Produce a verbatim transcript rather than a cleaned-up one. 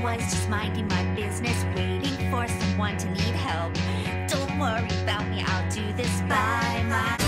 was just minding my business, waiting for someone to need help. Don't worry about me, I'll do this by myself.